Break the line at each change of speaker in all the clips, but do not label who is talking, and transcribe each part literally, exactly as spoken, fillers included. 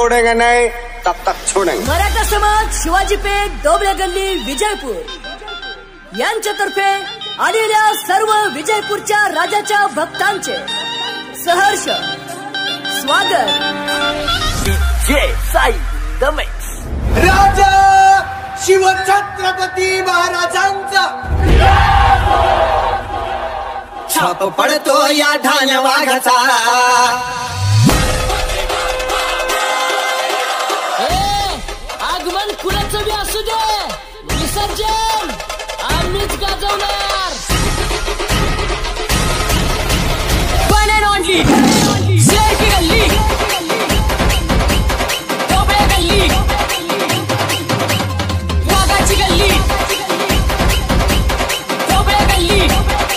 तोड़ेंगे नहीं तब तक छोड़ेंगे।
मराठा समाज शिवाजी पेठ डोबळे गल्ली विजयपूर यांच्यातर्फे आलेल्या सर्व विजयपूरच्या राजाच्या भक्तांचे सहर्ष स्वागत।
जय साई दमेक्स
राजा शिवछत्रपती महाराजांचा छाप पडतो या ठाण वाघाचा।
आगमन कुणाचं बी असू दे, विसर्जन आम्हीच गाजवणार। वन अँड ओनली शेर की गल्ली डोबळे गल्ली वाघाची गल्ली डोबळे गल्ली।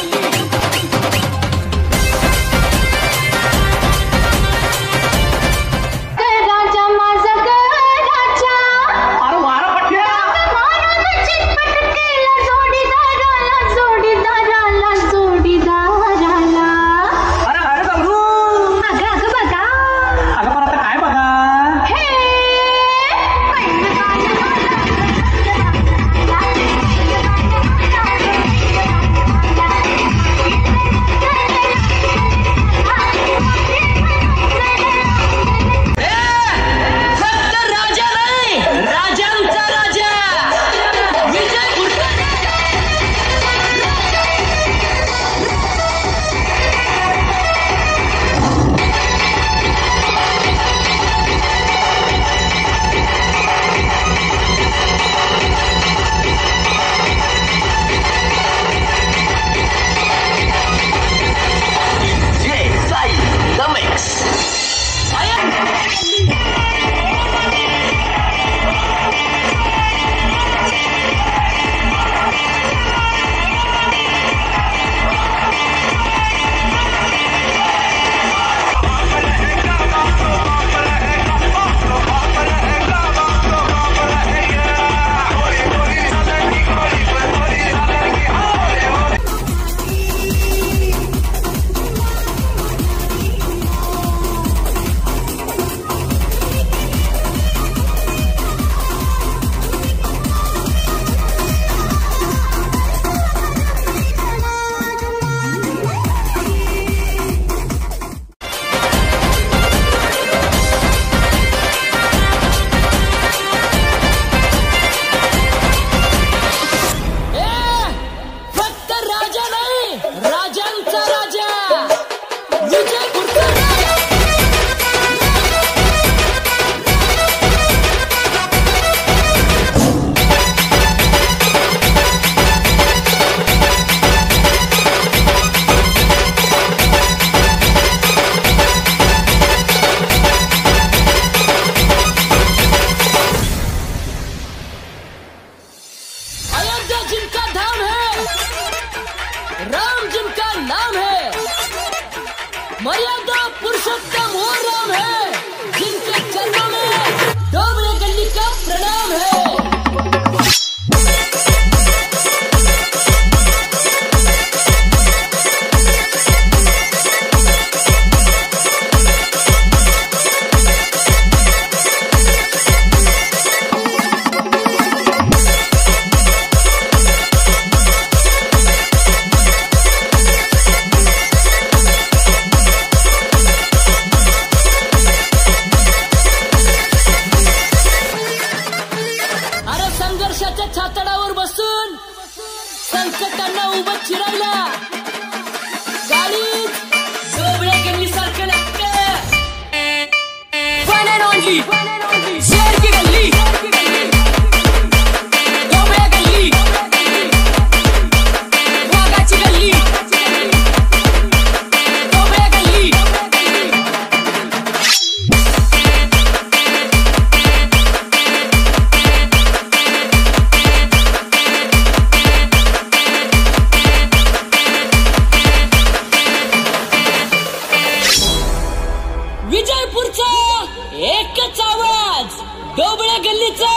एकच आवाज डोबळे गल्लीचा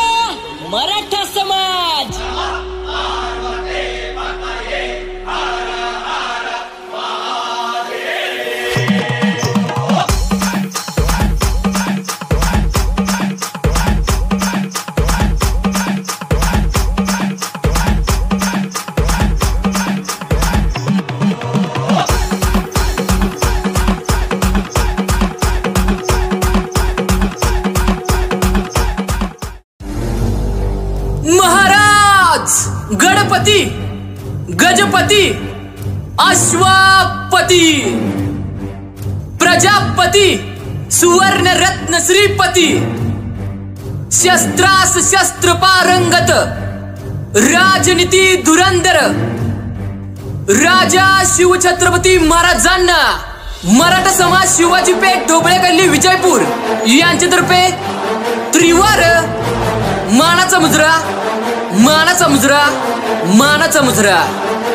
मराठा समाज। गणपती गजपती अश्वापती प्रजापती सुवर्ण रत्न श्रीपती शस्त्रास शस्त्र पारंगत राजनीती धुरंधर राजा शिवछत्रपती महाराजांना मराठा समाज शिवाजी पेठ ढोबळे गल्ली विजयपूर यांच्यातर्फे त्रिवार मानाचा मुजरा मानाचा मुजरा मानाचा मुजरा.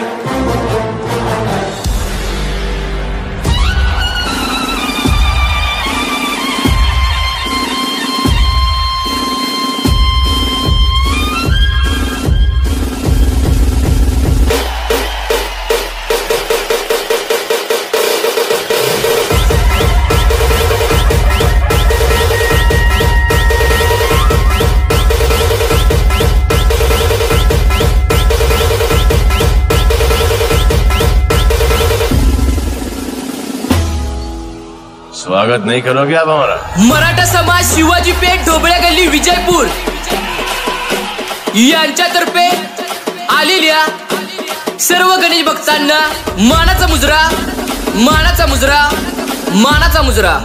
स्वागत नहीं करोगे आप हमारा?
मराठा समाज शिवाजी पेठ ढोबळे गल्ली विजयपूर यांच्यातर्फे आलेल्या सर्व गणेश भक्तांना मानाचा मुजरा मानाचा मुजरा मानाचा मुजरा.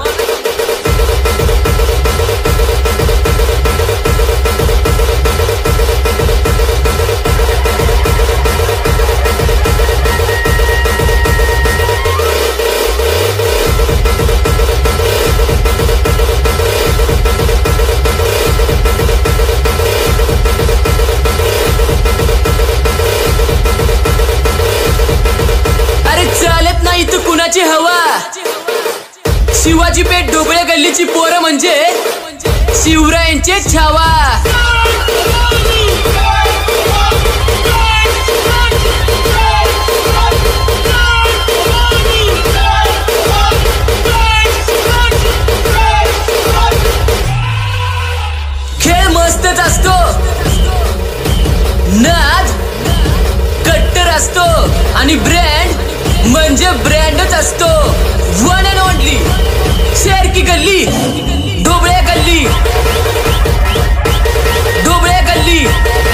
कुणाची हवा? शिवाजी पेठ ढोबळे गल्लीची पोरं म्हणजे शिवरायांचे छावा. खेळ मस्तच असतो, नाद कट्टर असतो आणि ब्रँड म्हणजे ब्रँडच असतो. वन अँड ओनली शेर की गल्ली ढोबळे गल्ली ढोबळे गल्ली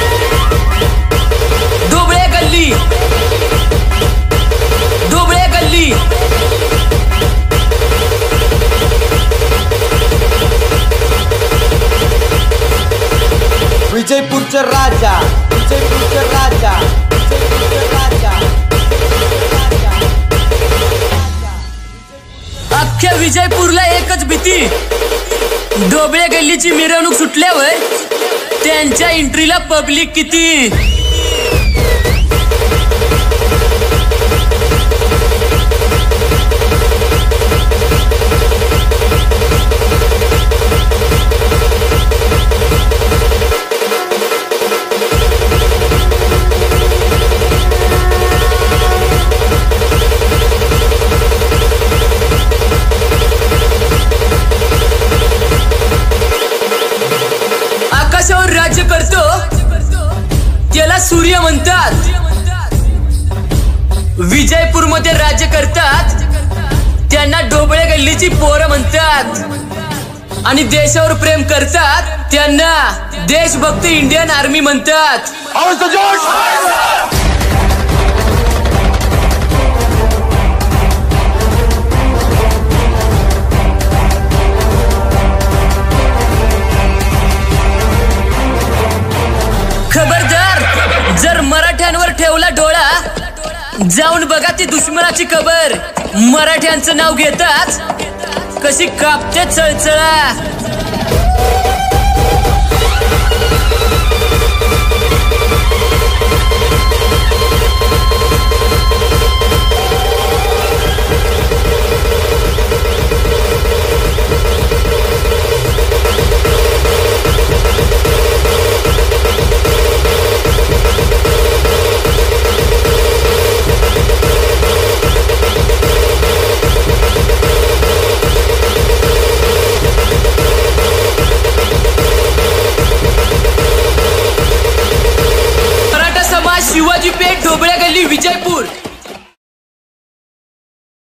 ढोबळे गल्ली ढोबळे गल्ली.
विजयपूरचा राजा विजयपूरचा राजा विजयपूरचा राजा.
अख्ख्या विजयपूरला एकच भीती, ढोबळे गल्लीची मिरवणूक सुटल्यावर त्यांच्या एंट्रीला पब्लिक किती. राज्य करतो त्याला सूर्य म्हणतात. विजयपूर मध्ये राज्य करतात त्यांना ढोबळे गल्लीची पोरं म्हणतात आणि देशावर प्रेम करतात त्यांना देशभक्त इंडियन आर्मी म्हणतात. खबरदार, जर मराठ्यांवर ठेवला डोळा जाऊन बघा ती दुश्मनाची कबर. मराठ्यांचं नाव घेताच कशी कापते चळचळा. शिवाजी पेठ ढोबळे गल्ली विजयपूर.